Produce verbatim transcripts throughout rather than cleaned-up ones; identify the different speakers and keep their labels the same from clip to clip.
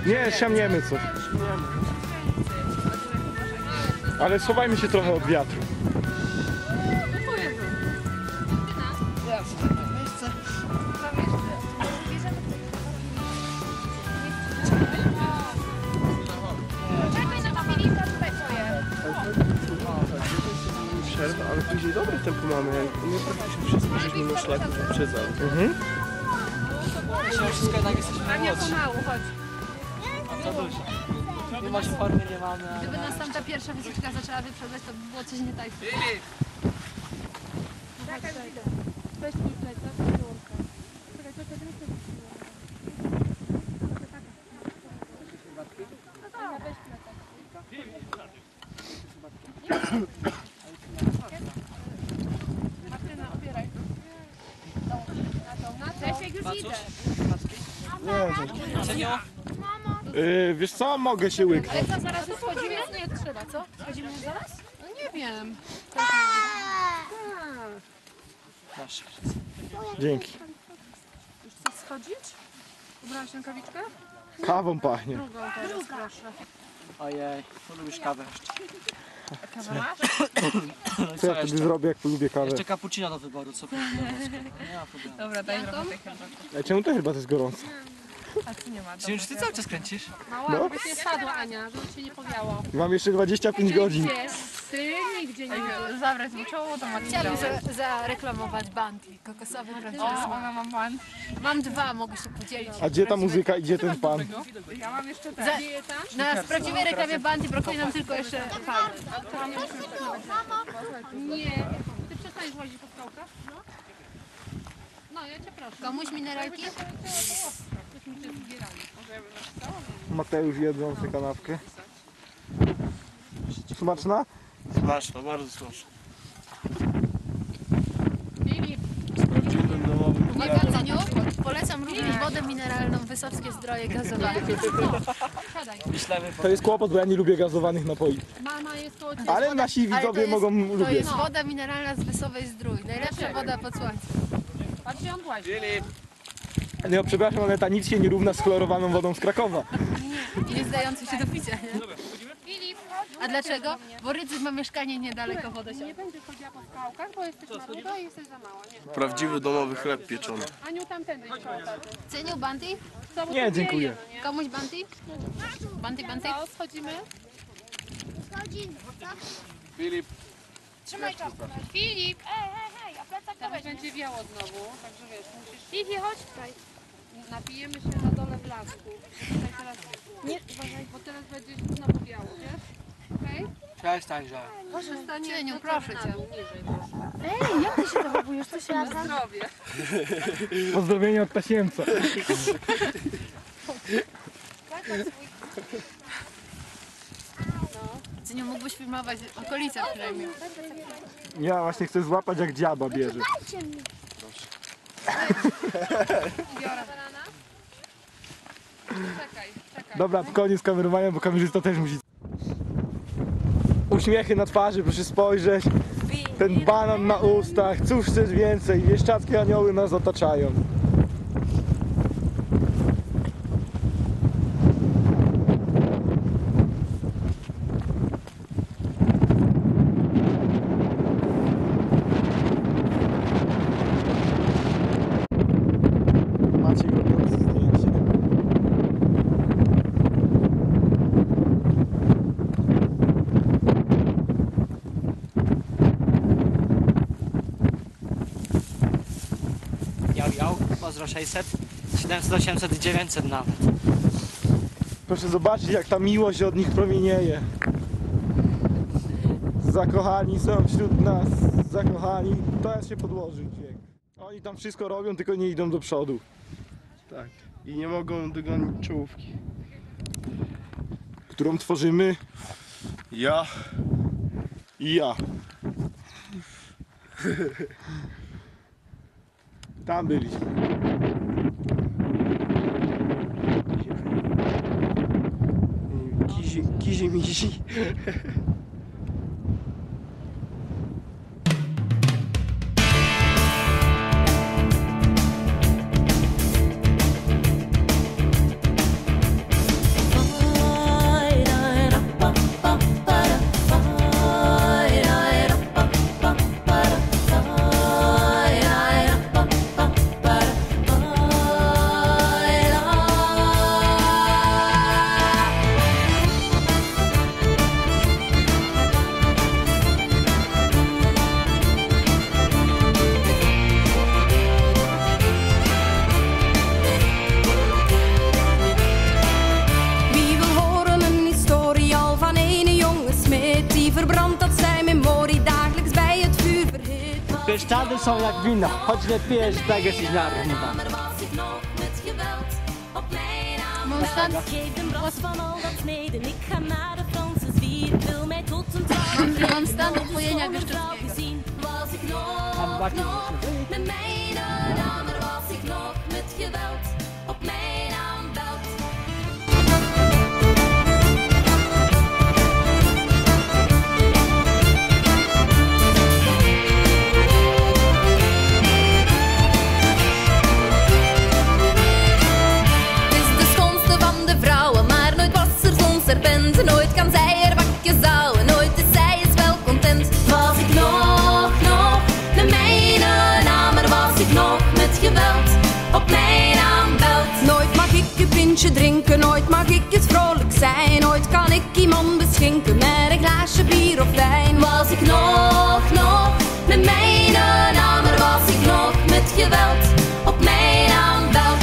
Speaker 1: Nie, siamniemy coś. Ale schowajmy się trochę od wiatru.
Speaker 2: Przerwa, ale później dobre tempo mamy. Nie trafiliśmy wszystko, żeśmy na szlaku wyprzedzali.
Speaker 1: Mhm.
Speaker 3: Myślę, że wszystko jednak jesteśmy młodsi.
Speaker 4: Pomału, chodź.
Speaker 3: A to dużo. Mimo, że formy nie mamy, ale...
Speaker 4: Gdyby nas tam ta pierwsza wycieczka zaczęła wyprzedzać, to by było coś nie tak. Weź mój plecak, wyłączka. Czekaj, czekaj, czekaj. No tak, weź plecak. Martyna, opieraj. Na tą, Czesiek, już idę.
Speaker 3: Senio?
Speaker 1: Yy, wiesz co? Mogę się łyknąć.
Speaker 4: Ale co, zaraz schodzimy? Nie trzeba, co? Schodzimy już zaraz? No nie wiem.
Speaker 3: Proszę.
Speaker 1: Dzięki.
Speaker 4: Już chcesz schodzić? Ubrałaś rękawiczkę?
Speaker 1: Kawą pachnie.
Speaker 4: Drugą teraz, proszę.
Speaker 3: Ojej, lubisz kawę jeszcze.
Speaker 4: Kawę masz?
Speaker 3: No i
Speaker 1: Co ja
Speaker 3: co
Speaker 1: wtedy
Speaker 3: jeszcze?
Speaker 1: zrobię, jak polubię kawę?
Speaker 3: Jeszcze cappuccino do wyboru, co? Nie ma problemu.
Speaker 4: Dobra, daj trochę tej herbaty.
Speaker 1: A czemu to chyba jest gorące?
Speaker 4: A tu nie ma.
Speaker 3: Senio, czy ty cały czas kręcisz?
Speaker 4: Mała,
Speaker 1: No.
Speaker 4: żebyś nie spadła, Ania, żeby się nie powiało.
Speaker 1: Mam jeszcze dwadzieścia pięć godzin.
Speaker 4: Ty nigdzie nie wiesz. Zabrać mu czoło, to ma Chciałabym za, zareklamować Banty, kokosowy prawdziwy smak. Ona ma ban. Mam dwa, mogę się podzielić.
Speaker 1: A gdzie ta muzyka i gdzie ten pan?
Speaker 4: Ja mam jeszcze tak. Za, na prawdziwej reklamie Banty brakuje nam tylko jeszcze pan. Nie. Ty przestaniesz łazić po skałkach? No. No, ja cię proszę. Komuś mineralki?
Speaker 1: Mateusz jedzący kanapkę. Smaczna?
Speaker 2: Smaczno, bardzo smaczno.
Speaker 4: Filip,
Speaker 5: Uwaga, Ceniu, polecam również wodę mineralną Wysockie Zdroje gazowane.
Speaker 4: siadaj.
Speaker 3: Myślemy,
Speaker 1: To jest kłopot, bo ja nie lubię gazowanych napoi.
Speaker 4: Mama jest koło ciebie.
Speaker 1: Ale nasi
Speaker 5: Ale to
Speaker 1: widzowie
Speaker 5: jest-
Speaker 1: mogą
Speaker 5: To
Speaker 1: lubić.
Speaker 5: jest woda mineralna z Wysowej Zdrój. Najlepsza woda pod słońcem.
Speaker 4: Patrz, gdzie on łazi.
Speaker 1: No przepraszam, ale ta nic się nie równa z chlorowaną wodą z Krakowa.
Speaker 5: I nie zdający się do picia, nie?
Speaker 4: Filip,
Speaker 5: A dlaczego? Bo Rydzyk ma mieszkanie niedaleko
Speaker 4: nie
Speaker 5: wodosiadu.
Speaker 4: będziesz chodziła po skałkach, bo jesteś na rudo i jesteś za mała. Nie.
Speaker 2: Prawdziwy domowy chleb pieczony.
Speaker 4: Aniu, tamtędy idź koło taty.
Speaker 5: Ceniu Banty?
Speaker 4: Co, bo
Speaker 1: Nie,
Speaker 4: tu
Speaker 1: dziękuję.
Speaker 4: wieje, no nie?
Speaker 5: Komuś Banty? Banty, Banty?
Speaker 4: Co, schodzimy?
Speaker 2: Filip.
Speaker 4: Trzymaj czapkę. Filip! Ej, hej, hej, a plecak to będzie. Będzie wiało znowu, także wiesz, musisz... Filip, chodź tutaj. Napijemy się na dole w lasku. Tutaj teraz... Nie, uważaj, bo teraz będzie znowu wiało, wiesz? Okej?
Speaker 3: Przestań, że...
Speaker 4: Przestanie...
Speaker 5: Cieniu, proszę cię.
Speaker 4: Niżej, proszę.
Speaker 5: Ej, jak ty się zachowujesz? Co się
Speaker 4: Na zdrowie.
Speaker 1: Pozdrowienia od tasiemca.
Speaker 5: Cieniu, mógłbyś filmować okolice przynajmniej.
Speaker 1: Ja właśnie chcę złapać, jak dziaba bierze.
Speaker 4: Biorę. Czekaj, czekaj.
Speaker 1: Dobra, koniec kamerowania, bo kamerzysta też musi. Uśmiechy na twarzy, proszę spojrzeć. Ten banan na ustach, cóż chcesz więcej? Bieszczackie anioły nas otaczają. Macie robiące zdjęcie.
Speaker 3: Jał, jał, pozdro sześćset, siedemset, osiemset, dziewięćset nawet.
Speaker 1: Proszę zobaczyć, jak ta miłość od nich promienieje. Zakochani są wśród nas, zakochani. Teraz się podłoży dźwięk. Oni tam wszystko robią, tylko nie idą do przodu.
Speaker 2: Tak. I nie mogą dogonić czołówki.
Speaker 1: Którą tworzymy
Speaker 2: Ja.
Speaker 1: i ja. Tam byliśmy.
Speaker 2: Kizi, kizi mizi.
Speaker 6: verbrandt, dat zijn memorie dagelijks bij het vuur verhit.
Speaker 3: Pieszczady są jak wino, choć nie pijesz, tak jesteś na równi.
Speaker 6: Maar was ik nog met geweld op mijn naam?
Speaker 5: Monstant,
Speaker 6: Geef de bras van al dat sneden. Ik ga naar de Franse zwier. Wil mij tot een trouw.
Speaker 5: Monstant opojenia Bieszczadzkiego.
Speaker 6: Gezien was ik
Speaker 3: Tam
Speaker 6: nog,
Speaker 3: właśnie
Speaker 6: nog met mijn naam. Maar was ik nog met geweld op mijn naam belt. Nooit kan zij er bakjes houden, nooit is zij is wel content. Was ik nog, nog met mijn naam, maar was ik nog met geweld op mijn naam belt. Nooit mag ik een pintje drinken, nooit mag ik eens vrolijk zijn. Nooit kan ik iemand beschinken met een glaasje bier of wijn. Was ik nog, nog met mijn naam, maar was ik nog met geweld op mijn naam belt.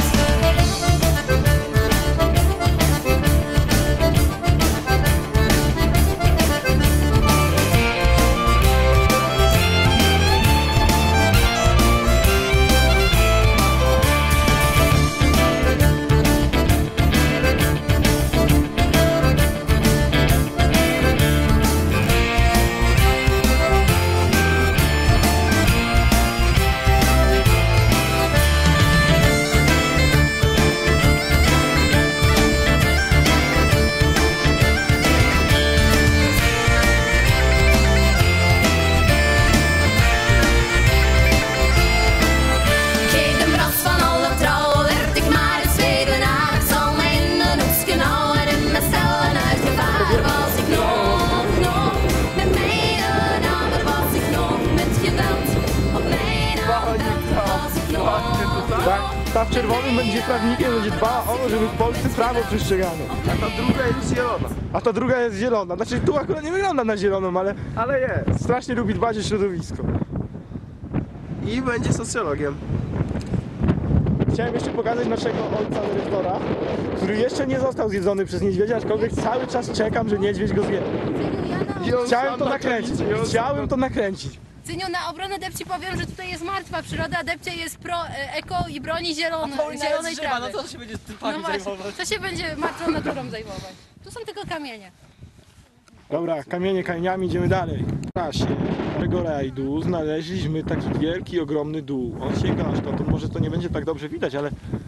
Speaker 1: Tak, ta w czerwonym będzie prawnikiem, będzie dbała o to, żeby w Polsce prawo przestrzegano.
Speaker 2: A ta druga jest zielona.
Speaker 1: A ta druga jest zielona. Znaczy tu akurat nie wygląda na zieloną, ale
Speaker 2: Ale jest.
Speaker 1: strasznie lubi dbać o środowisko.
Speaker 2: I będzie socjologiem.
Speaker 1: Chciałem jeszcze pokazać naszego ojca dyrektora, który jeszcze nie został zjedzony przez niedźwiedzia, aczkolwiek cały czas czekam, że niedźwiedź go zje.
Speaker 2: I on
Speaker 1: Chciałem
Speaker 2: sam
Speaker 1: to
Speaker 2: na
Speaker 1: nakręcić,
Speaker 2: koniec, i on
Speaker 1: chciałem
Speaker 2: sam-
Speaker 1: to nakręcić.
Speaker 5: Cyniu, na obronę Depci powiem, że tutaj jest martwa przyroda, Depcie jest pro, e, eko i broni zielone, zielonej
Speaker 3: Żywa,
Speaker 5: trawy.
Speaker 3: no to się będzie z tym
Speaker 5: No
Speaker 3: fakt
Speaker 5: właśnie,
Speaker 3: zajmować.
Speaker 5: to się będzie martwą naturą zajmować. Tu są tylko kamienie.
Speaker 1: Dobra, kamienie kamieniami, idziemy dalej. W czasie tego rajdu znaleźliśmy taki wielki, ogromny dół. On sięga aż dotąd, może to nie będzie tak dobrze widać, ale